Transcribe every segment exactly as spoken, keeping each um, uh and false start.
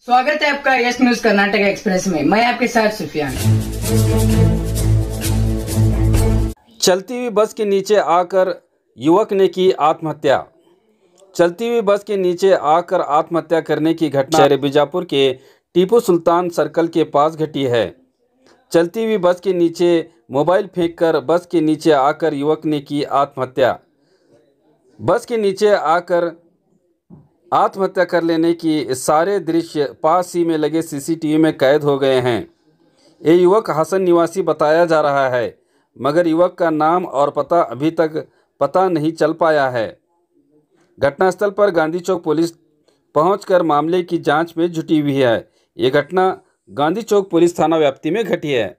स्वागत है आपका यस न्यूज कर्नाटक एक्सप्रेस में। मैं आपके साथ सुफियान। चलती हुई बस के नीचे आकर युवक ने की आत्महत्या। चलती हुई बस के नीचे आकर आत्महत्या करने की घटना शहर बीजापुर के टीपू सुल्तान सर्कल के पास घटी है। चलती हुई बस के नीचे मोबाइल फेंककर बस के नीचे आकर युवक ने की आत्महत्या। बस के नीचे आकर आत्महत्या कर लेने की सारे दृश्य पास ही में लगे सीसीटीवी में कैद हो गए हैं। ये युवक हसन निवासी बताया जा रहा है, मगर युवक का नाम और पता अभी तक पता नहीं चल पाया है। घटनास्थल पर गांधी चौक पुलिस पहुंचकर मामले की जांच में जुटी हुई है। ये घटना गांधी चौक पुलिस थाना व्याप्ति में घटी है।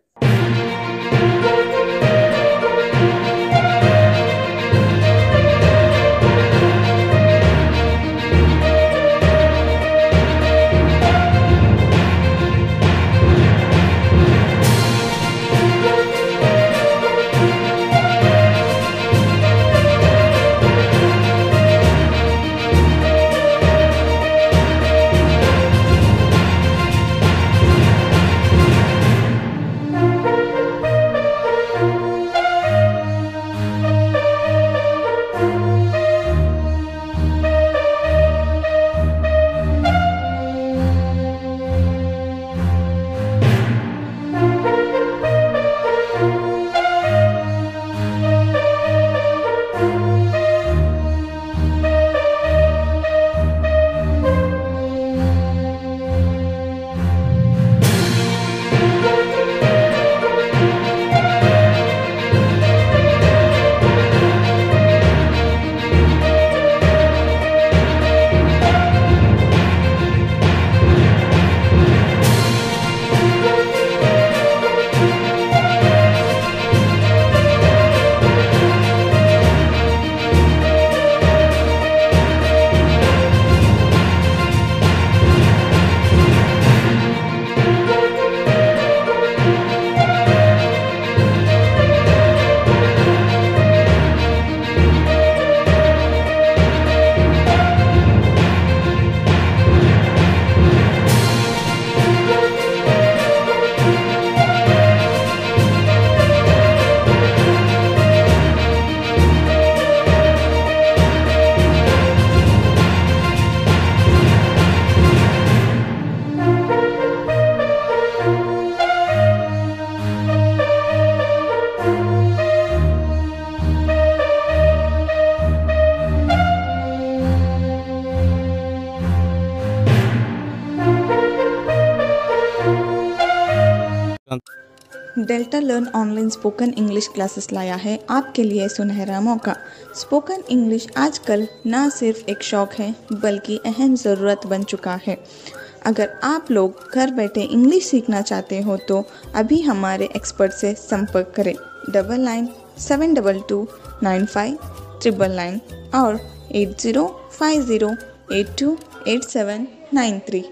Delta learn online spoken English classes लाया है आपके लिए सुनहरा मौका। स्पोकन इंग्लिश आजकल ना सिर्फ एक शौक है बल्कि अहम ज़रूरत बन चुका है। अगर आप लोग घर बैठे इंग्लिश सीखना चाहते हो तो अभी हमारे एक्सपर्ट से संपर्क करें double nine seven double two nine five triple nine और eight zero five zero eight two eight seven nine three.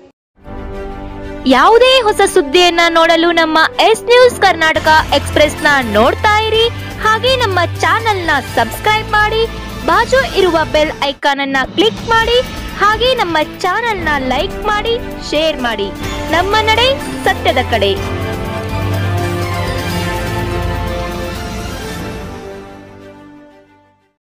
ಯಾವುದೇ ಹೊಸ ಸುದ್ದಿಯನ್ನ ನೋಡಲು ನಮ್ಮ ಎಸ್ ನ್ಯೂಸ್ ಕರ್ನಾಟಕ ಎಕ್ಸ್‌ಪ್ರೆಸ್ ನ ನೋಡ್ತಾ ಇರಿ, ಹಾಗೆ ನಮ್ಮ ಚಾನೆಲ್ ನ ಸಬ್ಸ್ಕ್ರೈಬ್ ಮಾಡಿ, ಬಾಜು ಇರುವ ಬೆಲ್ ಐಕಾನ್ ಅನ್ನ ಕ್ಲಿಕ್ ಮಾಡಿ, ಹಾಗೆ ನಮ್ಮ ಚಾನೆಲ್ ನ ಲೈಕ್ ಮಾಡಿ, ಶೇರ್ ಮಾಡಿ. ನಮ್ಮ ನಡೆ ಸತ್ಯದ ಕಡೆ.